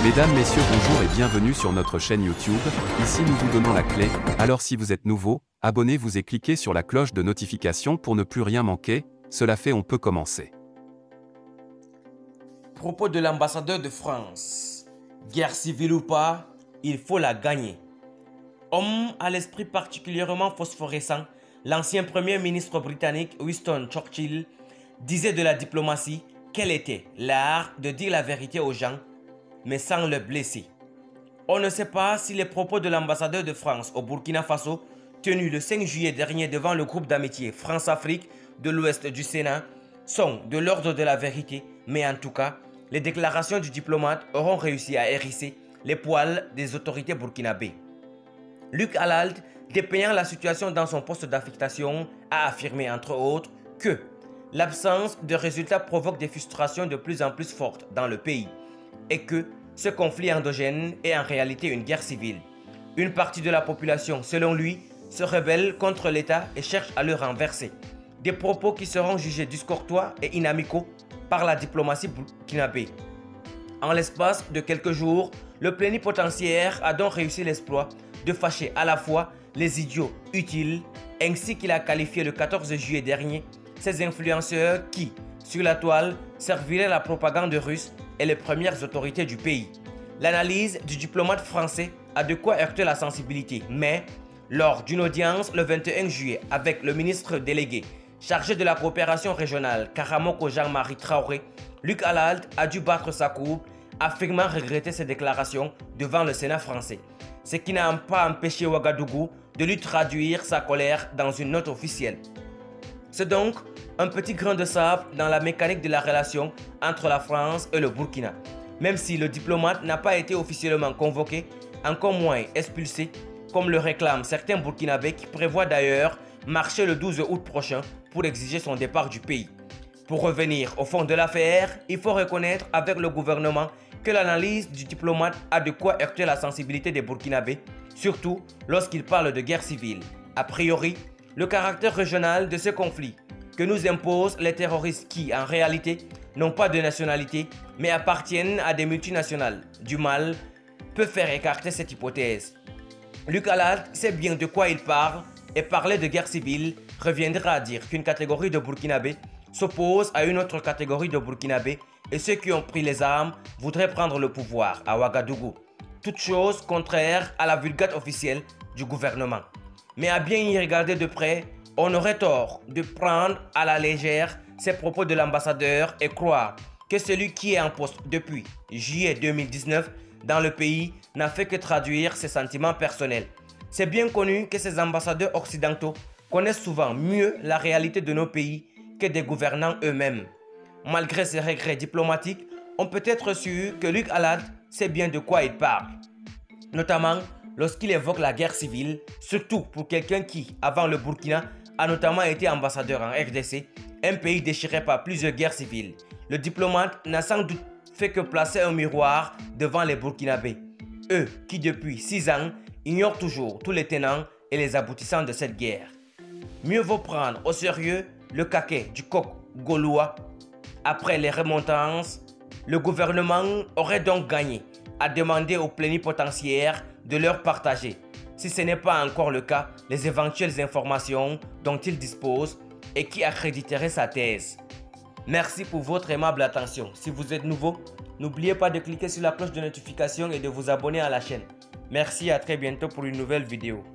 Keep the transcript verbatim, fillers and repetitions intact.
Mesdames, messieurs, bonjour et bienvenue sur notre chaîne YouTube. Ici nous vous donnons la clé, alors si vous êtes nouveau, abonnez-vous et cliquez sur la cloche de notification pour ne plus rien manquer. Cela fait, on peut commencer. Propos de l'ambassadeur de France. Guerre civile ou pas, il faut la gagner. Homme à l'esprit particulièrement phosphorescent, l'ancien premier ministre britannique Winston Churchill disait de la diplomatie qu'elle était l'art de dire la vérité aux gens, mais sans le blesser. On ne sait pas si les propos de l'ambassadeur de France au Burkina Faso, tenu le cinq juillet dernier devant le groupe d'amitié France-Afrique de l'Ouest du Sénat, sont de l'ordre de la vérité, mais en tout cas, les déclarations du diplomate auront réussi à hérisser les poils des autorités burkinabées. Luc Alald, dépeignant la situation dans son poste d'affectation, a affirmé entre autres que l'absence de résultats provoque des frustrations de plus en plus fortes dans le pays et que ce conflit endogène est en réalité une guerre civile. Une partie de la population, selon lui, se rebelle contre l'État et cherche à le renverser. Des propos qui seront jugés discourtois et inamicaux par la diplomatie burkinabé. En l'espace de quelques jours, le plénipotentiaire a donc réussi l'exploit de fâcher à la fois les idiots utiles, ainsi qu'il a qualifié le quatorze juillet dernier ces influenceurs qui, sur la toile, serviraient la propagande russe et les premières autorités du pays. L'analyse du diplomate français a de quoi heurter la sensibilité, mais lors d'une audience le vingt et un juillet avec le ministre délégué chargé de la coopération régionale Karamoko Jean-Marie Traoré, Luc Alald a dû battre sa courbe, affirmant regretter ses déclarations devant le Sénat français, ce qui n'a pas empêché Ouagadougou de lui traduire sa colère dans une note officielle. C'est donc un petit grain de sable dans la mécanique de la relation entre la France et le Burkina. Même si le diplomate n'a pas été officiellement convoqué, encore moins expulsé, comme le réclament certains Burkinabés qui prévoient d'ailleurs marcher le douze août prochain pour exiger son départ du pays. Pour revenir au fond de l'affaire, il faut reconnaître avec le gouvernement que l'analyse du diplomate a de quoi heurter la sensibilité des Burkinabés, surtout lorsqu'il parle de guerre civile. A priori, le caractère régional de ce conflit que nous imposent les terroristes qui, en réalité, n'ont pas de nationalité, mais appartiennent à des multinationales du mal, peut faire écarter cette hypothèse. Luc Alald sait bien de quoi il parle, et parler de guerre civile reviendra à dire qu'une catégorie de Burkinabés s'oppose à une autre catégorie de Burkinabés et ceux qui ont pris les armes voudraient prendre le pouvoir à Ouagadougou. Toute chose contraire à la vulgate officielle du gouvernement. Mais à bien y regarder de près, on aurait tort de prendre à la légère ces propos de l'ambassadeur et croire que celui qui est en poste depuis juillet deux mille dix-neuf dans le pays n'a fait que traduire ses sentiments personnels. C'est bien connu que ces ambassadeurs occidentaux connaissent souvent mieux la réalité de nos pays que des gouvernants eux-mêmes. Malgré ses regrets diplomatiques, on peut être sûr que Luc Alald sait bien de quoi il parle. Notamment lorsqu'il évoque la guerre civile, surtout pour quelqu'un qui, avant le Burkina, a notamment été ambassadeur en R D C, un pays déchiré par plusieurs guerres civiles. Le diplomate n'a sans doute fait que placer un miroir devant les Burkinabés, eux qui depuis six ans ignorent toujours tous les tenants et les aboutissants de cette guerre. Mieux vaut prendre au sérieux le caquet du coq gaulois. Après les remontrances, le gouvernement aurait donc gagné à demander aux plénipotentiaires de leur partager, si ce n'est pas encore le cas, les éventuelles informations dont il dispose et qui accréditeraient sa thèse. Merci pour votre aimable attention. Si vous êtes nouveau, n'oubliez pas de cliquer sur la cloche de notification et de vous abonner à la chaîne. Merci, à très bientôt pour une nouvelle vidéo.